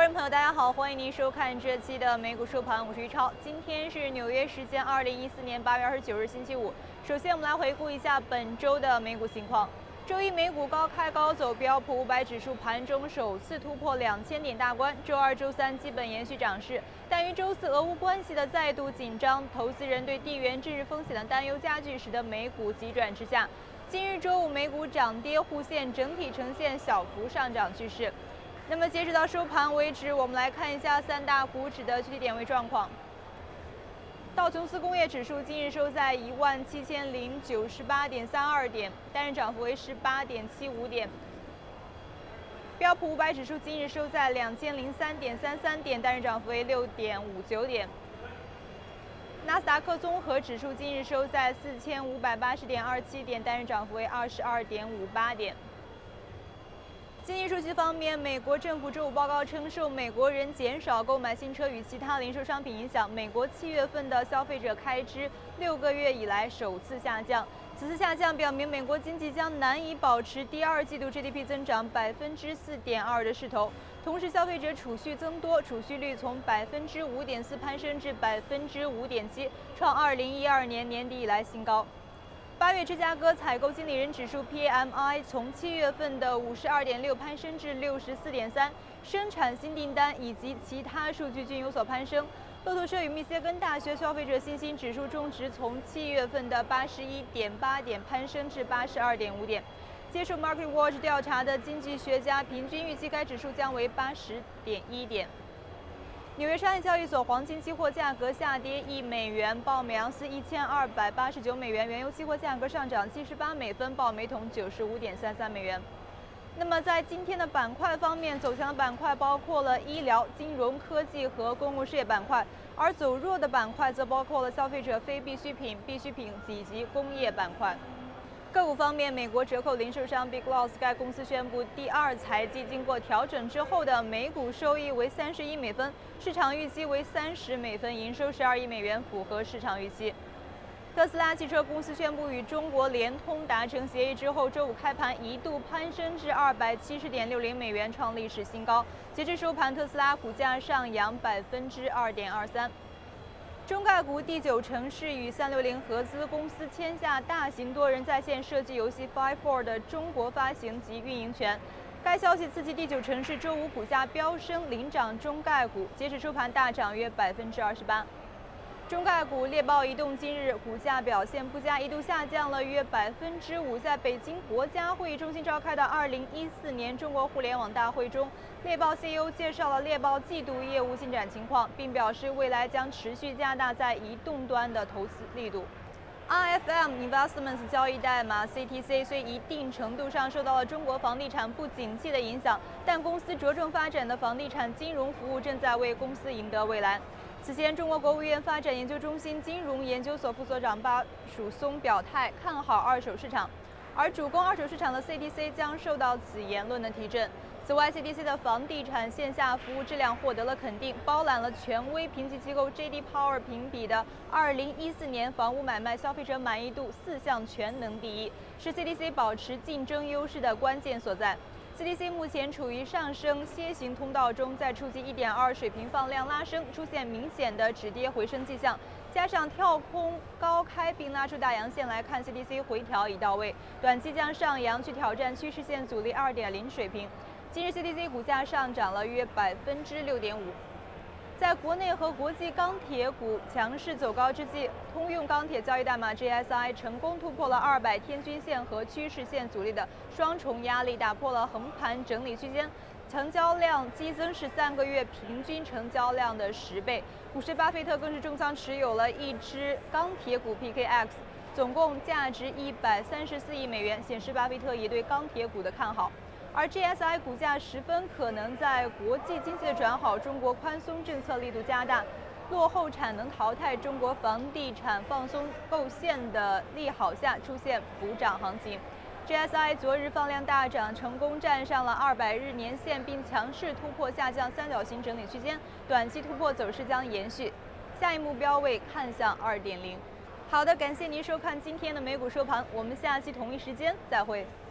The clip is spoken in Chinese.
观众朋友，大家好，欢迎您收看这期的美股收盘，我是于超。今天是纽约时间2014年8月29日星期五。首先，我们来回顾一下本周的美股情况。周一美股高开高走，标普500指数盘中首次突破2000点大关。周二、周三基本延续涨势，但于周四俄乌关系的再度紧张，投资人对地缘政治风险的担忧加剧，使得美股急转直下。今日周五美股涨跌互现，整体呈现小幅上涨趋势。那么截止到收盘为止，我们来看一下三大股指的具体点位状况。道琼斯工业指数今日收在17098.32点，单日涨幅为18.75点。标普500指数今日收在2003.33点，单日涨幅为6.59点。纳斯达克综合指数今日收在4580.27点，单日涨幅为22.58点。经济数据方面，美国政府周五报告称，受美国人减少购买新车与其他零售商品影响，美国7月份的消费者开支6个月以来首次下降。此次下降表明，美国经济将难以保持第二季度 GDP 增长4.2%的势头。同时，消费者储蓄增多，储蓄率从5.4%攀升至5.7%，创2012年年底以来新高。8月芝加哥采购经理人指数 PMI 从7月份的52.6攀升至64.3，生产新订单以及其他数据均有所攀升。路透社与密歇根大学消费者信心指数中值从7月份的81.8点攀升至82.5点。接受 MarketWatch 调查的经济学家平均预期该指数将为80.1点。纽约商业交易所黄金期货价格下跌1美元，报每盎司1289美元；原油期货价格上涨78美分，报每桶95.33美元。那么在今天的板块方面，走强的板块包括了医疗、金融科技和公共事业板块，而走弱的板块则包括了消费者非必需品、必需品以及工业板块。个股方面，美国折扣零售商 Big Lots 该公司宣布，第二财季经过调整之后的每股收益为31美分，市场预期为30美分，营收12亿美元，符合市场预期。特斯拉汽车公司宣布与中国联通达成协议之后，周五开盘一度攀升至270.60美元，创历史新高。截至收盘，特斯拉股价上扬2.23%。中概股第9城市与360合资公司签下大型多人在线射击游戏 Fire4 的中国发行及运营权。该消息刺激第9城市周五股价飙升，领涨中概股，截止收盘大涨约28%。中概股猎豹移动今日股价表现不佳，一度下降了约5%。在北京国家会议中心召开的2014年中国互联网大会中，猎豹 CEO 介绍了猎豹季度业务进展情况，并表示未来将持续加大在移动端的投资力度。RFM Investments 交易代码 CTC 虽一定程度上受到了中国房地产不景气的影响，但公司着重发展的房地产金融服务正在为公司赢得未来。此前，中国国务院发展研究中心金融研究所副所长巴曙松表态看好二手市场，而主攻二手市场的 CTC 将受到此言论的提振。此外 ，CTC 的房地产线下服务质量获得了肯定，包揽了权威评级机构 JD Power 评比的2014年房屋买卖消费者满意度4项全能第一，是 CTC 保持竞争优势的关键所在。CTC 目前处于上升楔形通道中，在触及1.2水平放量拉升，出现明显的止跌回升迹象，加上跳空高开并拉出大阳线来看 ，CTC 回调已到位，短期将上扬去挑战趋势线阻力2.0水平。今日 CTC 股价上涨了约6.5%。在国内和国际钢铁股强势走高之际，通用钢铁交易代码 GSI 成功突破了200天均线和趋势线阻力的双重压力，打破了横盘整理区间，成交量激增是3个月平均成交量的10倍。股神巴菲特更是重仓持有了一只钢铁股 PKX， 总共价值134亿美元，显示巴菲特也对钢铁股的看好。而 GSI 股价十分可能在国际经济的转好、中国宽松政策力度加大、落后产能淘汰、中国房地产放松购限的利好下出现补涨行情。GSI 昨日放量大涨，成功站上了200日年线，并强势突破下降三角形整理区间，短期突破走势将延续，下一目标位看向2.0。好的，感谢您收看今天的美股收盘，我们下期同一时间再会。